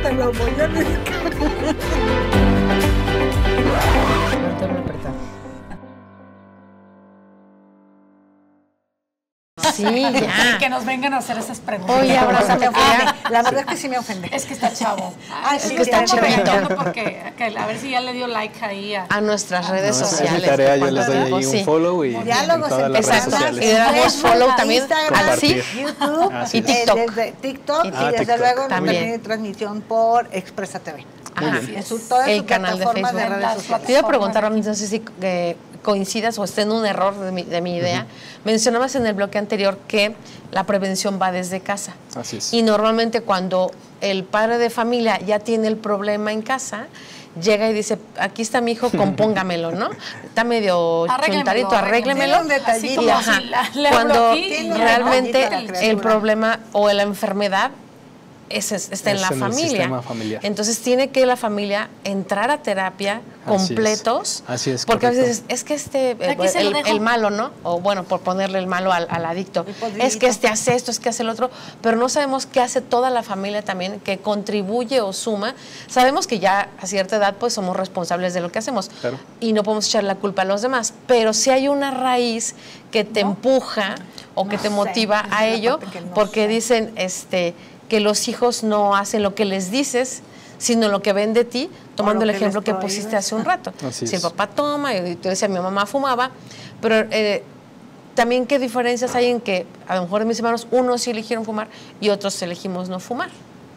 Sí, ya. Y que nos vengan a hacer esas preguntas. Oye, abrázame. La verdad es que sí me ofende. Es que está chavo. Es que está chavito. Porque a ver si ya le dio like ahí a nuestras redes sociales. Es mi tarea, yo les doy ahí un follow y diálogos en todas las redes sociales. Y le damos follow también al CIF, YouTube y TikTok. Desde TikTok y desde luego también transmisión por Expresa TV. El canal de Facebook. Te iba a preguntar, no sé si coincidas o esté en un error de mi idea. Mencionabas en el bloque anterior que la prevención va desde casa. Así es. Y normalmente cuando el padre de familia ya tiene el problema en casa, llega y dice, aquí está mi hijo, compóngamelo, ¿no? Está medio chuntadito, arréglemelo. Cuando realmente el problema o la enfermedad está en la familia. Entonces tiene que la familia entrar a terapia completos. Así es. Porque correcto. A veces es que el malo, ¿no? O bueno, por ponerle el malo al adicto. Es que hace esto, es que hace el otro, pero no sabemos qué hace toda la familia también, que contribuye o suma. Sabemos que ya a cierta edad pues somos responsables de lo que hacemos. Claro. Y no podemos echar la culpa a los demás. Pero si hay una raíz que te empuja o que te motiva a ello, porque dicen que los hijos no hacen lo que les dices, sino lo que ven de ti, tomando el ejemplo que pusiste hace un rato. Si el papá toma, y tú decías, mi mamá fumaba, pero también qué diferencias hay en que a lo mejor mis hermanos, unos sí eligieron fumar y otros elegimos no fumar.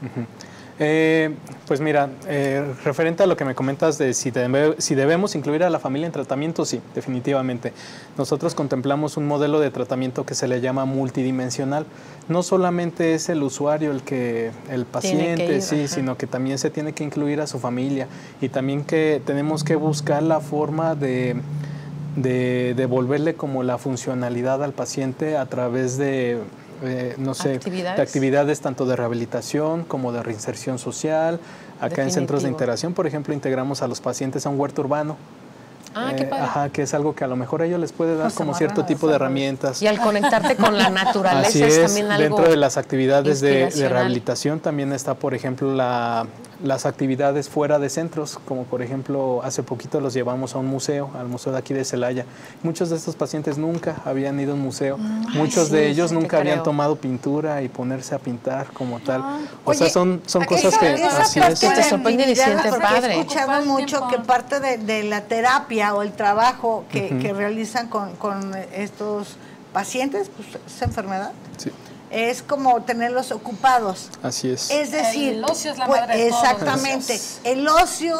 Pues mira, referente a lo que me comentas de si debemos incluir a la familia en tratamiento, sí, definitivamente. Nosotros contemplamos un modelo de tratamiento que se le llama multidimensional. No solamente es el usuario el paciente, sino que también se tiene que incluir a su familia y también que tenemos que buscar la forma de devolverle como la funcionalidad al paciente a través de actividades tanto de rehabilitación como de reinserción social. Acá en centros de integración, por ejemplo, integramos a los pacientes a un huerto urbano. qué padre. Ajá, que es algo que a lo mejor a ellos les puede dar como cierto tipo de herramientas. Y al conectarte con la naturaleza Así es es, también algo dentro de las actividades de inspiracional. rehabilitación también está, por ejemplo, las actividades fuera de centros, como por ejemplo, hace poquito los llevamos a un museo, al museo de aquí de Celaya. Muchos de estos pacientes nunca habían ido a un museo, muchos de ellos nunca habían tomado pintura y ponerse a pintar como tal. O sea, son cosas que así es. Que te sorprende y siente padre. He escuchado mucho que parte de la terapia o el trabajo que realizan con estos pacientes, pues esa enfermedad, es como tenerlos ocupados. Así es. Es decir, el ocio es la madre de todos. Exactamente. El ocio,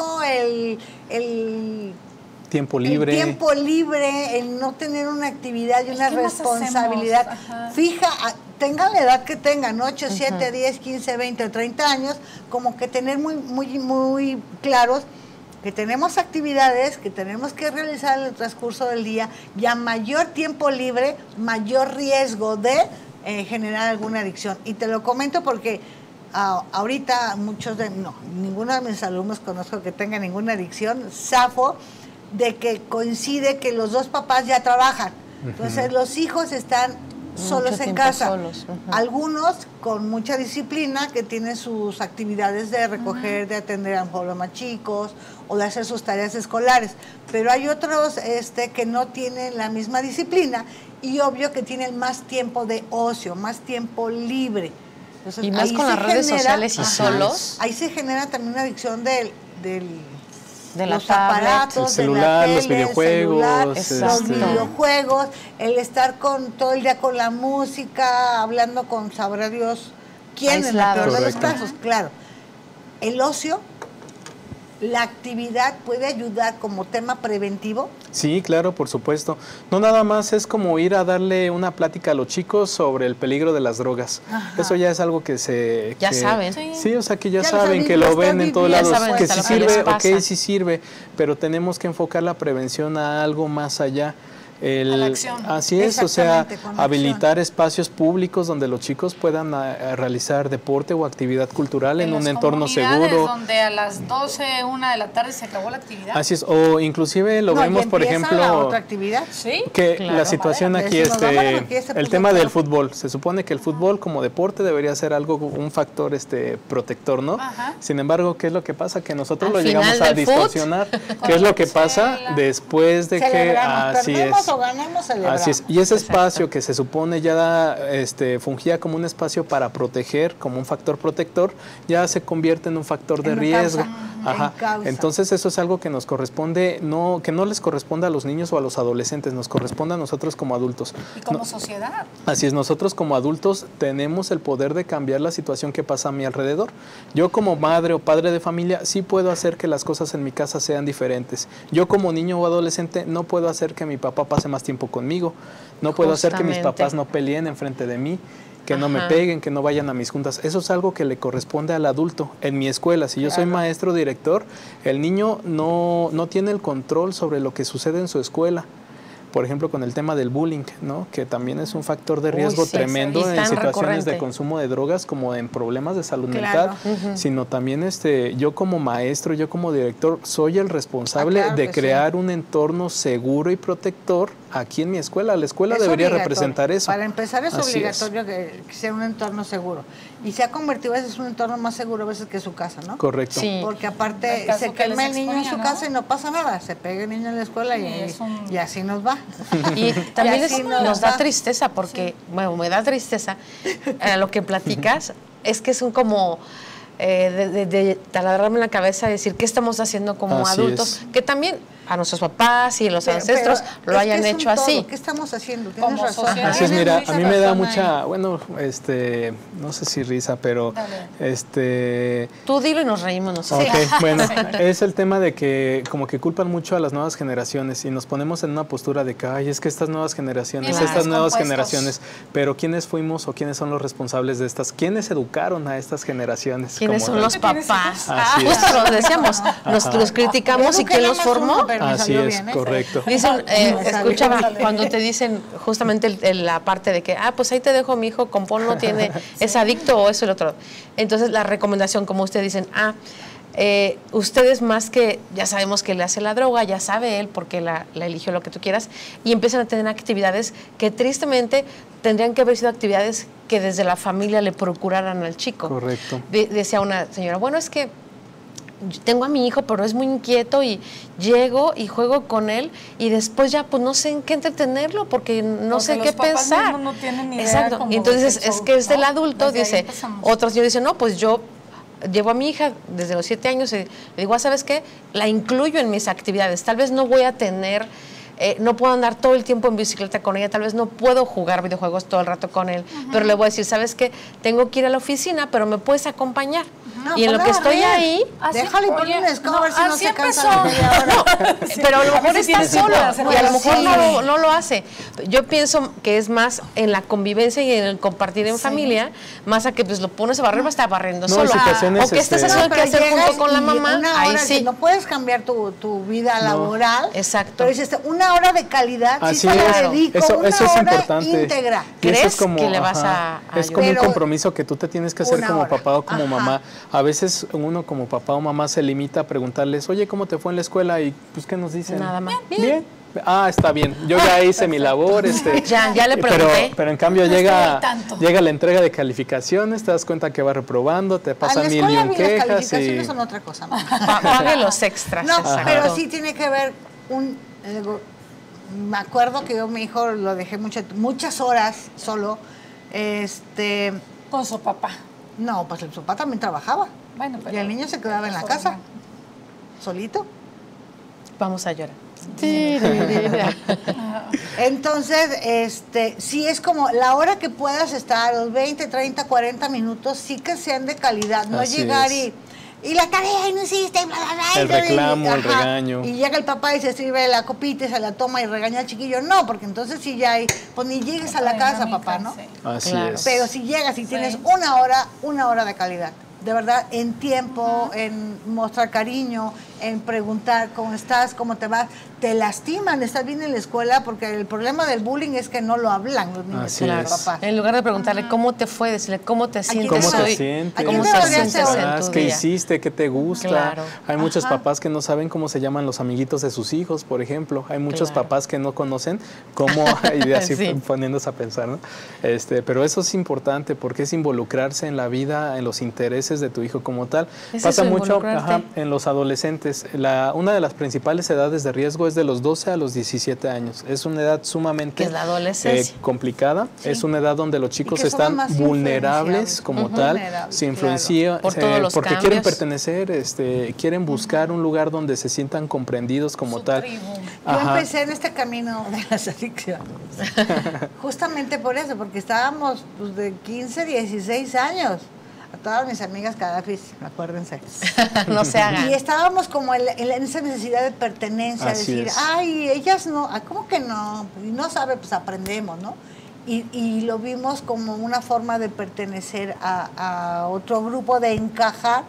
el tiempo libre. El tiempo libre, el no tener una actividad y una responsabilidad fija, tengan la edad que tengan, 8, 7, 10, 15, 20 o 30 años, como que tener muy claros que tenemos actividades que tenemos que realizar en el transcurso del día, y a mayor tiempo libre, mayor riesgo de generar alguna adicción. Y te lo comento porque ahorita ninguno de mis alumnos conozco que tenga ninguna adicción, zafo de que coincide que los dos papás ya trabajan. Entonces los hijos están solos en casa. Algunos con mucha disciplina, que tienen sus actividades de recoger, de atender a los más chicos o de hacer sus tareas escolares. Pero hay otros que no tienen la misma disciplina y obvio que tienen más tiempo de ocio, más tiempo libre. Entonces, y más con las redes sociales y solos. Ahí se genera también una adicción de los el aparatos, celular, de la tele, los videojuegos, los videojuegos, el estar todo el día con la música, hablando con sabrá Dios quién, en la peor de los casos, claro. El ocio, la actividad puede ayudar como tema preventivo. Sí, claro, por supuesto. No nada más es como ir a darle una plática a los chicos sobre el peligro de las drogas. Eso ya es algo que ya saben. Sí, o sea, que ya saben, que lo ven en todos lados, que si sirve, ok, sí sirve, pero tenemos que enfocar la prevención a algo más allá. A la acción. Así es, o sea, habilitar espacios públicos donde los chicos puedan realizar deporte o actividad cultural en un entorno seguro. Donde a las 12, 1 de la tarde se acabó la actividad. Así es, o inclusive lo vemos, por ejemplo, la otra actividad. Que la situación aquí, el tema del fútbol, se supone que el fútbol como deporte debería ser algo, un factor protector, ¿no? Sin embargo, ¿qué es lo que pasa? Que nosotros lo llegamos a distorsionar. ¿Qué es lo que pasa después de que así es? Ganamos, así es, y ese espacio que se supone ya fungía como un espacio para proteger, como un factor protector, ya se convierte en un factor de riesgo. Entonces eso es algo que nos corresponde, que no les corresponde a los niños o a los adolescentes, nos corresponde a nosotros como adultos. Y como sociedad. Así es, nosotros como adultos tenemos el poder de cambiar la situación que pasa a mi alrededor. Yo como madre o padre de familia sí puedo hacer que las cosas en mi casa sean diferentes. Yo como niño o adolescente no puedo hacer que mi papá pase más tiempo conmigo, no puedo hacer que mis papás no peleen enfrente de mí, que no me peguen, que no vayan a mis juntas. Eso es algo que le corresponde al adulto. En mi escuela, si yo soy maestro, director, el niño no tiene el control sobre lo que sucede en su escuela. Por ejemplo, con el tema del bullying, ¿no? Que también es un factor de riesgo tremendo en situaciones de consumo de drogas, como en problemas de salud mental, sino también yo como maestro, yo como director, soy el responsable de crear un entorno seguro y protector aquí en mi escuela. La escuela debería representar eso. Para empezar es obligatorio que sea un entorno seguro. Y se ha convertido a veces un entorno más seguro a veces que su casa, ¿no? Correcto. Sí. Porque aparte se quema el niño en su casa y no pasa nada. Se pega el niño en la escuela y así nos va. Y también nos da tristeza porque, bueno, me da tristeza lo que platicas, es que es un como de taladrarme en la cabeza y decir qué estamos haciendo como adultos, que también a nuestros papás y los ancestros lo hayan hecho así. ¿Qué estamos haciendo? Tienes razón. Así es, mira, a mí me da mucha, bueno, no sé si risa, pero tú dilo y nos reímos nosotros. Okay, bueno, es el tema de que como que culpan mucho a las nuevas generaciones y nos ponemos en una postura de que, ay, es que estas nuevas generaciones, pero ¿quiénes fuimos o quiénes son los responsables de estas? ¿Quiénes educaron a estas generaciones? ¿Quiénes son los papás? Justo lo decíamos, los criticamos y ¿quién los formó? Así es, correcto. Dicen, escuchaba cuando te dicen justamente la parte de que, pues ahí te dejo mi hijo, con ponlo tiene, es adicto o eso y lo otro. Entonces la recomendación, como ustedes dicen, ustedes más que, ya sabemos que le hace la droga, ya sabe él porque la eligió, lo que tú quieras, y empiezan a tener actividades que tristemente tendrían que haber sido actividades que desde la familia le procuraran al chico. Correcto. Decía una señora, bueno, es que tengo a mi hijo, pero es muy inquieto y llego y juego con él y después ya pues no sé en qué entretenerlo porque no sé qué pensar. No tienen ni idea. Exacto. Y entonces es que es del adulto, dice, otro señor dice, no, pues yo llevo a mi hija desde los 7 años y le digo, ¿sabes qué? La incluyo en mis actividades. Tal vez no voy a tener, no puedo andar todo el tiempo en bicicleta con ella, tal vez no puedo jugar videojuegos todo el rato con él, pero le voy a decir, ¿sabes qué? Tengo que ir a la oficina, pero me puedes acompañar. No, y en lo que estoy ahí, déjale poner un escobo a ver si no se cansa. Pero a lo mejor está solo y a lo mejor no lo hace. Yo pienso que es más en la convivencia y en el compartir en familia, más a que pues lo pones a barrer, va a estar barriendo solo. O que estés haciendo que hacer junto con la mamá, ahí sí. No puedes cambiar tu vida laboral. Exacto. Pero dices, una hora de calidad, así sí se la dedico, eso es hora importante. íntegra. ¿Crees que le vas a es como un compromiso que tú te tienes que hacer como papá o como mamá. A veces uno como papá o mamá se limita a preguntarles, oye, ¿cómo te fue en la escuela? Y pues, ¿qué nos dicen? Nada más. Bien. Ah, está bien. Yo ya hice mi labor. Ya le pregunté. Pero en cambio llega la entrega de calificaciones, te das cuenta que va reprobando, te pasan 1001 quejas. Las calificaciones son otra cosa. ¿No? Pague los extras. No, pero sí tiene que ver me acuerdo que yo mi hijo lo dejé muchas horas solo. Con su papá. No, pues su papá también trabajaba. Bueno, pero y el niño se quedaba en la casa, solito. Vamos a llorar. Entonces, sí es como la hora que puedas estar, los 20, 30, 40 minutos, sí que sean de calidad, no así llegar es. y la tarea y no hiciste, y bla, bla, bla, el reclamo, el regaño. Y llega el papá y se sirve la copita y se la toma y regaña al chiquillo. No, porque entonces sí ya hay, pues ni llegues a la casa, papá, ¿no? Sí. Así es. Pero si llegas y tienes una hora de calidad. De verdad, en tiempo, en mostrar cariño, en preguntar cómo estás, cómo te vas. Te lastiman, estás bien en la escuela, porque el problema del bullying es que no lo hablan los niños Así con es. los papás. En lugar de preguntarle cómo te fue, decirle cómo te sientes ¿Cómo te hoy, sientes? cómo te te sientes en tu ¿Qué día. hiciste? ¿Qué te gusta? Claro. Hay muchos papás que no saben cómo se llaman los amiguitos de sus hijos, por ejemplo. Hay muchos papás que no conocen cómo, y así poniéndose a pensar, ¿no? Pero eso es importante porque es involucrarse en la vida, en los intereses de tu hijo como tal. Pasa mucho en los adolescentes. Una de las principales edades de riesgo es de los 12 a los 17 años. Es una edad sumamente complicada. Sí. Es una edad donde los chicos están vulnerables como tal. Se influencian por todos los porque cambios. Quieren pertenecer, quieren buscar un lugar donde se sientan comprendidos como tal. Yo empecé en este camino de las adicciones. Justamente por eso, porque estábamos pues, de 15, 16 años. A todas mis amigas Kadafis, acuérdense. No se hagan. Y estábamos como en esa necesidad de pertenencia, así decir, ay, ellas no, ¿cómo que no? Y no sabe, pues aprendemos, ¿no? Y lo vimos como una forma de pertenecer a otro grupo, de encajar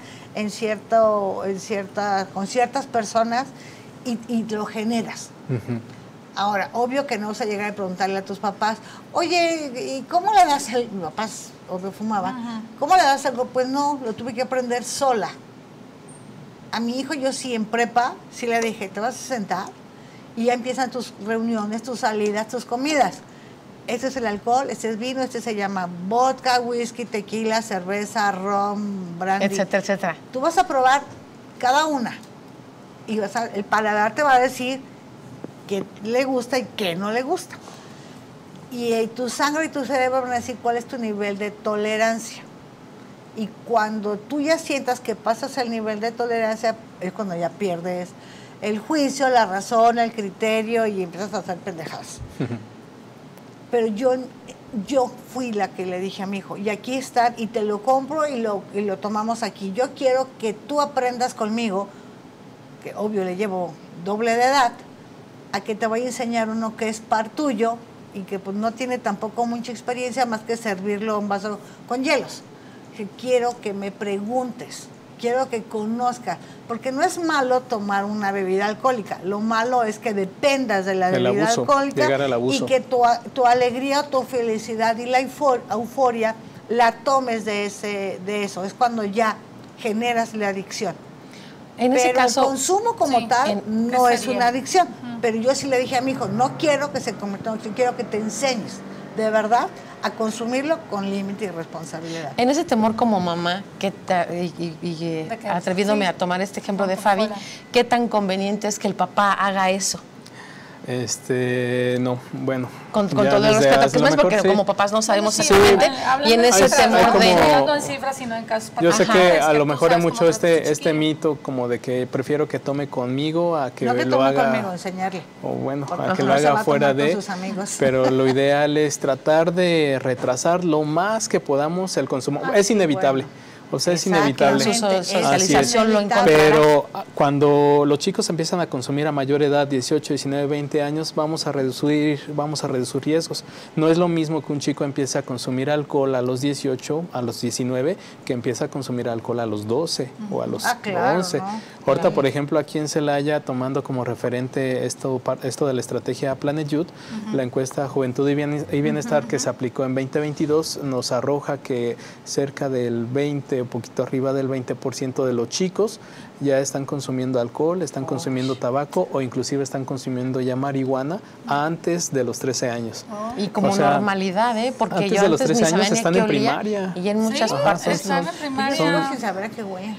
con ciertas personas y lo generas. Ahora, obvio que no vas a llegar a preguntarle a tus papás, oye, ¿y cómo le das el...? Mis papás, obvio, fumaban. ¿Cómo le das algo? Pues no, lo tuve que aprender sola. A mi hijo yo sí en prepa, sí le dije, te vas a sentar y ya empiezan tus reuniones, tus salidas, tus comidas. Este es el alcohol, este es vino, este se llama vodka, whisky, tequila, cerveza, ron, brandy. Etcétera, etcétera. Tú vas a probar cada una y el paladar te va a decir qué le gusta y qué no le gusta. Y tu sangre y tu cerebro van a decir cuál es tu nivel de tolerancia. Y cuando tú ya sientas que pasas el nivel de tolerancia, es cuando ya pierdes el juicio, la razón, el criterio y empiezas a hacer pendejadas. Pero yo fui la que le dije a mi hijo, y aquí están, y te lo compro y lo tomamos aquí. Yo quiero que tú aprendas conmigo, que obvio le llevo doble de edad, a que te vaya a enseñar uno que es par tuyo y que pues no tiene tampoco mucha experiencia más que servirlo en un vaso con hielos. Que quiero que me preguntes, quiero que conozcas, porque no es malo tomar una bebida alcohólica, lo malo es que dependas de la bebida alcohólica y que tu alegría, tu felicidad y la euforia la tomes de eso, es cuando ya generas la adicción. En ese caso, el consumo como tal no es una adicción. Pero yo sí le dije a mi hijo, no quiero que se convierta en adicción, quiero que te enseñes, de verdad, a consumirlo con límite y responsabilidad. En ese temor como mamá, atreviéndome a tomar este ejemplo de Fabi, ¿qué tan conveniente es que el papá haga eso? No, bueno. Con todo el respeto que es más, porque como papás no sabemos exactamente, y en ese temor no en cifras, sino en casos yo sé que a lo mejor hay mucho este mito como de que prefiero que tome conmigo a que lo haga conmigo, enseñarle. O bueno, a que lo haga fuera de, pero lo ideal es tratar de retrasar lo más que podamos el consumo. Es inevitable. O sea, es inevitable. Su socialización lo encontrará. Pero cuando los chicos empiezan a consumir a mayor edad, 18, 19, 20 años, vamos a reducir riesgos. No es lo mismo que un chico empiece a consumir alcohol a los 18, a los 19, que empieza a consumir alcohol a los 12 o a los 11. ¿No? Ahorita, por ejemplo, aquí en Celaya, tomando como referente esto de la estrategia Planet Youth, la encuesta Juventud y Bienestar que se aplicó en 2022 nos arroja que cerca del 20, un poquito arriba del 20% de los chicos ya están consumiendo alcohol, están consumiendo tabaco o inclusive están consumiendo ya marihuana antes de los 13 años. Y como normalidad, porque antes yo de los antes 13 años están en olía, primaria. Y en muchas partes están en primaria. Sin saber a qué huele.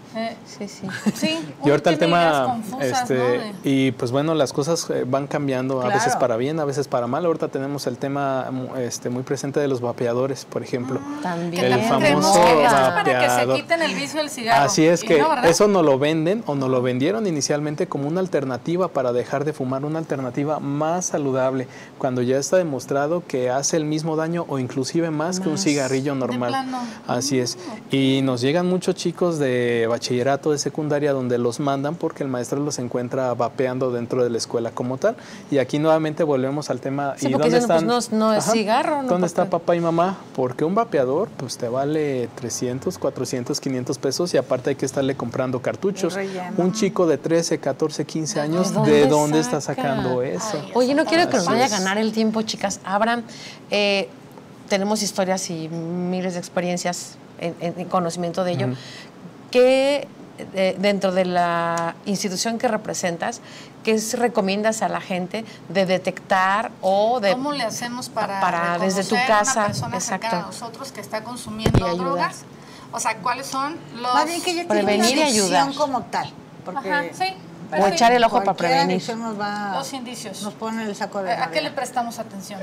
Sí. Y ahorita el tema, confusas, ¿no? y pues bueno, las cosas van cambiando, a veces para bien, a veces para mal. Ahorita tenemos el tema muy presente de los vapeadores, por ejemplo. También. El famoso vapeador. Para que se quiten el vicio del cigarro. Así es que eso nos lo venden o nos lo vendieron inicialmente como una alternativa para dejar de fumar, una alternativa más saludable, cuando ya está demostrado que hace el mismo daño o inclusive más que un cigarrillo normal. Así es. Y nos llegan muchos chicos de bachillerato, de secundaria, donde los mandan porque el maestro los encuentra vapeando dentro de la escuela como tal. Y aquí nuevamente volvemos al tema. Sí, ¿y dónde están? Pues no es cigarro. ¿Dónde está papá y mamá? Porque un vapeador pues te vale 300, 400, 500 pesos y aparte hay que estarle comprando cartuchos. Un chico de 13, 14, 15 años, ¿de dónde está sacando eso? Oye, no quiero que nos vaya a ganar el tiempo, chicas. Abraham, tenemos historias y miles de experiencias en conocimiento de ello. ¿Qué dentro de la institución que representas, qué recomiendas a la gente de detectar o de cómo le hacemos para desde tu casa, una persona cercana a nosotros que está consumiendo drogas? O sea, ¿cuáles son los más bien que ya prevenir y ayudar como tal? Porque o echar el ojo para prevenir. Los indicios. Nos pone el saco de ¿A qué le prestamos atención?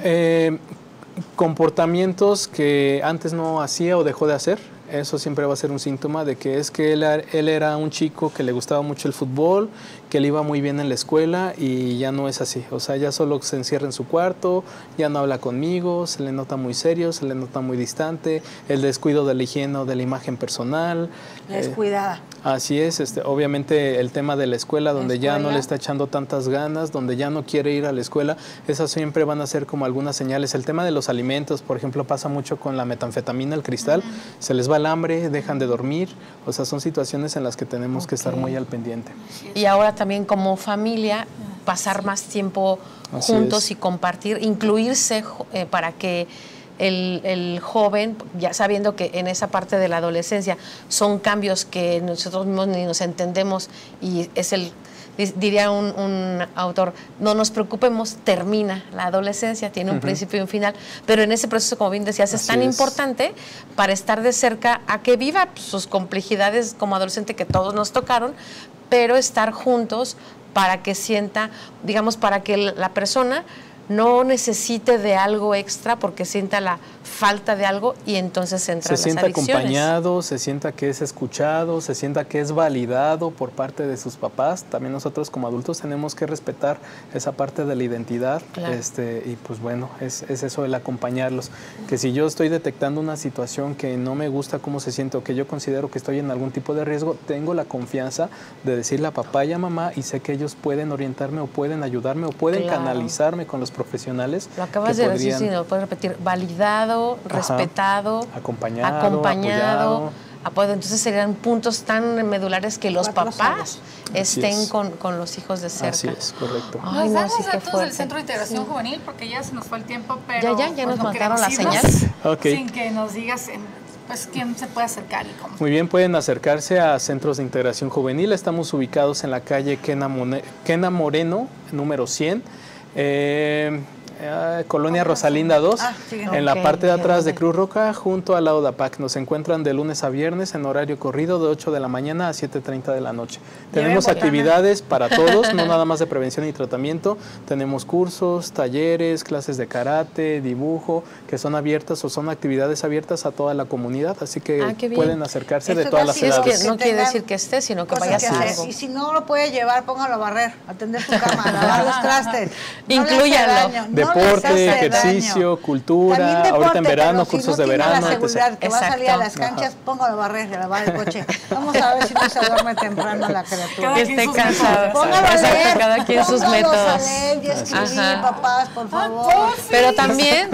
Comportamientos que antes no hacía o dejó de hacer. Eso siempre va a ser un síntoma de que es que él era un chico que le gustaba mucho el fútbol, que le iba muy bien en la escuela y ya no es así. O sea, ya solo se encierra en su cuarto, ya no habla conmigo, se le nota muy serio, se le nota muy distante, el descuido de la higiene o de la imagen personal. Descuidada. Así es, obviamente el tema de la escuela, donde ya no le está echando tantas ganas, donde ya no quiere ir a la escuela, esas siempre van a ser como algunas señales. El tema de los alimentos, por ejemplo, pasa mucho con la metanfetamina, el cristal, se les va el hambre, dejan de dormir, o sea, son situaciones en las que tenemos que estar muy al pendiente. Y ahora también como familia, pasar más tiempo juntos y compartir, incluirse para que el joven, ya sabiendo que en esa parte de la adolescencia son cambios que nosotros mismos ni nos entendemos y es diría un autor, no nos preocupemos, termina la adolescencia, tiene un principio y un final, pero en ese proceso, como bien decías, es tan importante para estar de cerca a que viva sus complejidades como adolescente que todos nos tocaron, pero estar juntos para que sienta, digamos, para que la persona no necesite de algo extra porque sienta la falta de algo y entonces entra las adicciones. Se sienta acompañado, se sienta que es escuchado, se sienta que es validado por parte de sus papás. También nosotros como adultos tenemos que respetar esa parte de la identidad. Claro. Y pues bueno, es eso el acompañarlos. Que si yo estoy detectando una situación que no me gusta cómo se siente o que yo considero que estoy en algún tipo de riesgo, tengo la confianza de decirle a papá y a mamá y sé que ellos pueden orientarme o pueden ayudarme o pueden canalizarme con los profesionales. Lo acabas de decir, sí, lo puedes repetir, validado, respetado, acompañado, apoyado. Entonces serían puntos tan medulares que los papás estén con los hijos de cerca. Así es, correcto. Nos damos datos del Centro de Integración Juvenil porque ya se nos fue el tiempo, pero ya nos mandaron la señal. Sin que nos digas pues, ¿quién se puede acercar y cómo? Muy bien, pueden acercarse a Centros de Integración Juvenil. Estamos ubicados en la calle Kena Moreno, número 100. Colonia Rosalinda 2, en la parte de atrás de Cruz Roja, junto al lado de APAC. Nos encuentran de lunes a viernes en horario corrido de 8 de la mañana a 7:30 de la noche. Tenemos actividades para todos, no nada más de prevención y tratamiento. Tenemos cursos, talleres, clases de karate, dibujo, que son abiertas o son actividades abiertas a toda la comunidad, así que pueden acercarse de todas las edades. Es que no quiere decir que esté, sino que vaya a hacer algo. Y si no lo puede llevar, póngalo a barrer, atender su cama, lavar los trastes. Inclúyanlo. Deporte, ejercicio, cultura, ahorita en verano, cursos de verano. La seguridad que va a salir a las canchas, póngalo a barrer, a lavar el coche. Vamos a ver si no se duerme temprano la criatura. Que esté cansado. Póngalo a leer. Cada quien sus métodos. A leer y escribir, papás, por favor. Pero también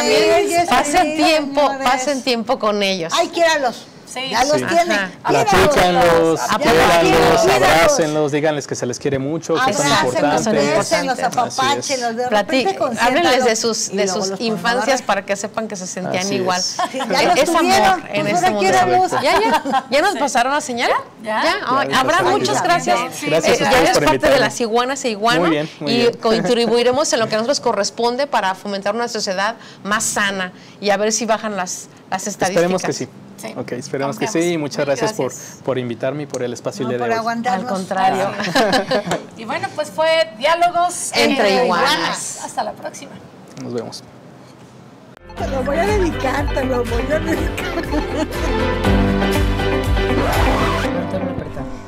pasen tiempo con ellos. Ay, quiéralos. Sí, ya los tienen. Platícanlos, quiéranlos, abrácenlos, díganles que se les quiere mucho, que son importantes. Los apapáchenlos, de repente háblenles de sus infancias para que sepan que se sentían igual. Sí, es amor en este mundo. ¿Ya nos pasaron la señal? ¿Ya? Abraham, muchas gracias. Ya eres parte de las iguanas e iguanos y bien. contribuiremos en lo que a nosotros corresponde para fomentar una sociedad más sana y a ver si bajan las estadísticas. Esperemos que sí. Sí. Ok, esperemos que sí y muchas gracias. Por invitarme y por el espacio el día de hoy. Aguantarnos. Al contrario. Y bueno, pues fue Diálogos entre Iguanas. Hasta la próxima. Nos vemos. Te lo voy a dedicar. No te voy a apretar.